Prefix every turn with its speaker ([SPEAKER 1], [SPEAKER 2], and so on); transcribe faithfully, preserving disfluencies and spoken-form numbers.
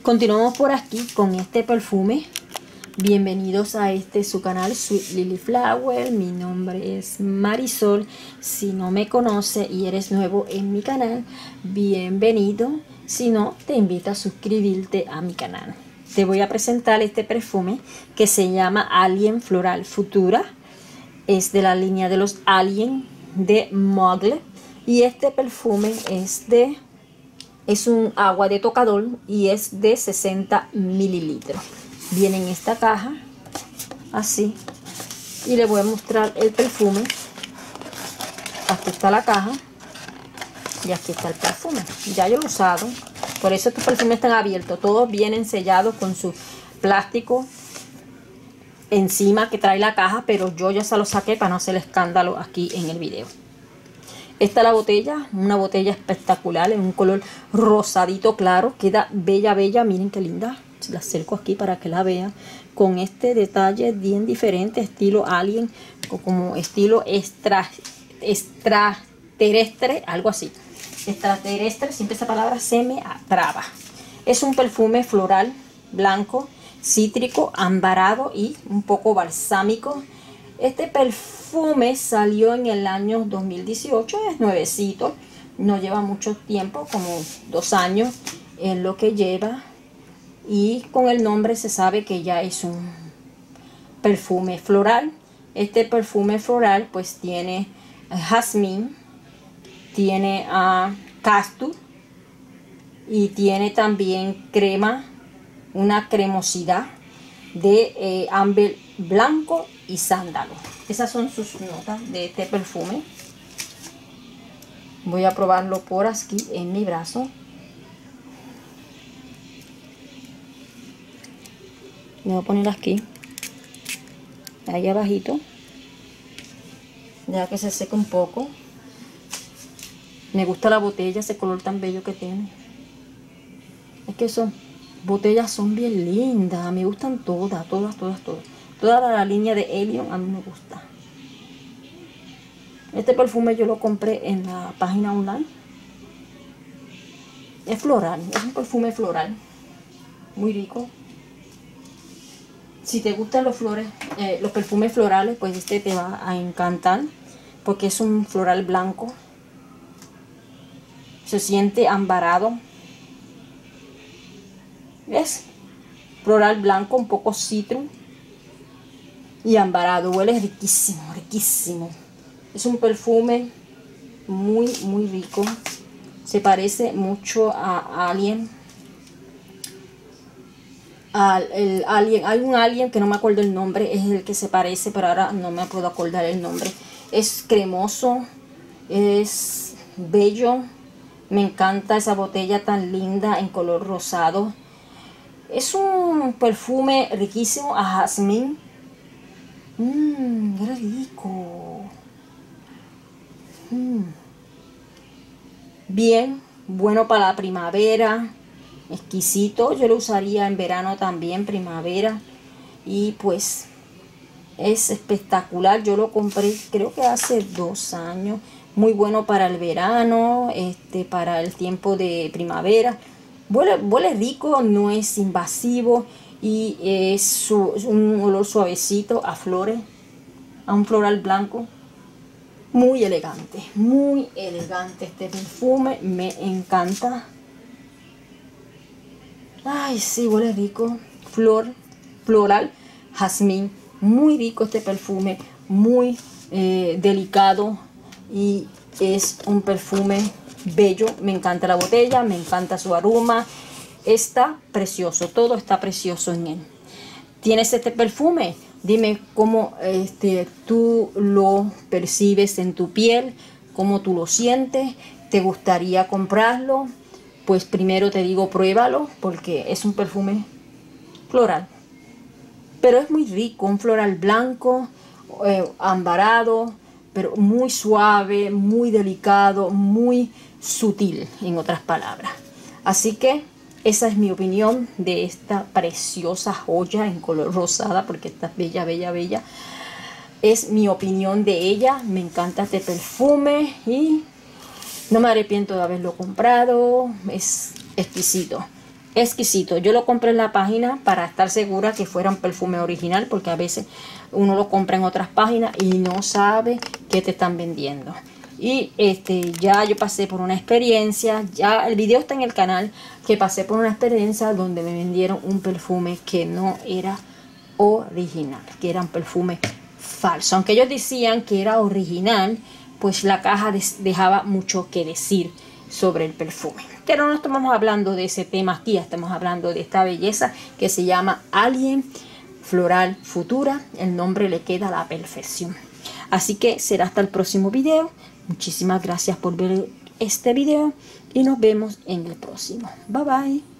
[SPEAKER 1] Continuamos por aquí con este perfume. Bienvenidos a este su canal Sweet Lily Flower. Mi nombre es Marisol. Si no me conoce y eres nuevo en mi canal, bienvenido. Si no, te invito a suscribirte a mi canal. Te voy a presentar este perfume que se llama Alien Floral Futura. Es de la línea de los Alien de Mugler. Y este perfume es de es un agua de tocador y es de sesenta mililitros. Viene en esta caja así, y le voy a mostrar el perfume. Aquí está la caja y aquí está el perfume. Ya yo lo he usado, por eso estos perfumes están abiertos. Todos vienen sellados con su plástico encima que trae la caja, pero yo ya se lo saqué para no hacer escándalo aquí en el video. Esta es la botella, una botella espectacular en un color rosadito claro, queda bella, bella. Miren qué linda, la acerco aquí para que la vean, con este detalle bien diferente, estilo Alien, o como estilo extra, extraterrestre, algo así. Extraterrestre, siempre esa palabra se me atraba. Es un perfume floral, blanco, cítrico, ambarado y un poco balsámico. Este perfume salió en el año dos mil dieciocho, es nuevecito, no lleva mucho tiempo, como dos años en lo que lleva, y con el nombre se sabe que ya es un perfume floral. Este perfume floral pues tiene jazmín, tiene uh, cactus y tiene también crema, una cremosidad de eh, ámbar blanco y sándalo. Esas son sus notas de este perfume. Voy a probarlo por aquí en mi brazo. Me voy a poner aquí, ahí abajito, ya que se seque un poco. Me gusta la botella, ese color tan bello que tiene. Es que son botellas son bien lindas, me gustan todas, todas, todas, todas. Toda la línea de Alien a mí me gusta. Este perfume yo lo compré en la página online. Es floral, es un perfume floral, muy rico. Si te gustan los flores, eh, los perfumes florales, pues este te va a encantar, porque es un floral blanco. Se siente ambarado. ¿Ves? Floral blanco, un poco citro y ambarado. Huele riquísimo, riquísimo. Es un perfume muy, muy rico. Se parece mucho a Alien. Al el Alien. Hay un Alien que no me acuerdo el nombre, es el que se parece, pero ahora no me puedo acordar el nombre. Es cremoso, es bello. Me encanta esa botella tan linda en color rosado. Es un perfume riquísimo a jazmín. Mmm, qué rico. Mm. Bien, bueno para la primavera. Exquisito. Yo lo usaría en verano también, primavera. Y pues es espectacular. Yo lo compré creo que hace dos años. Muy bueno para el verano, este, para el tiempo de primavera. Huele, huele rico, no es invasivo y es su, un olor suavecito a flores, a un floral blanco. Muy elegante, muy elegante este perfume, me encanta. Ay, sí, huele rico. Flor, floral, jazmín. Muy rico este perfume, muy eh, delicado y es un perfume bello. Me encanta la botella, me encanta su aroma. Está precioso, todo está precioso en él. ¿Tienes este perfume? Dime cómo este, tú lo percibes en tu piel, cómo tú lo sientes. ¿Te gustaría comprarlo? Pues primero te digo, pruébalo, porque es un perfume floral, pero es muy rico, un floral blanco, eh, ambarado, pero muy suave, muy delicado, muy sutil, en otras palabras. Así que esa es mi opinión de esta preciosa joya en color rosada, porque está bella, bella, bella. Es mi opinión de ella. Me encanta este perfume y no me arrepiento de haberlo comprado. Es exquisito. exquisito. Yo lo compré en la página para estar segura que fuera un perfume original, porque a veces uno lo compra en otras páginas y no sabe qué te están vendiendo. Y este ya yo pasé por una experiencia, ya el video está en el canal, que pasé por una experiencia donde me vendieron un perfume que no era original, que era un perfume falso. Aunque ellos decían que era original, pues la caja dejaba mucho que decir sobre el perfume. Pero no estamos hablando de ese tema aquí, estamos hablando de esta belleza que se llama Alien Floral Futura. El nombre le queda a la perfección. Así que será hasta el próximo video. Muchísimas gracias por ver este video y nos vemos en el próximo. Bye bye.